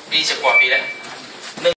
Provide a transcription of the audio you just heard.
20 กว่าปีแล้ว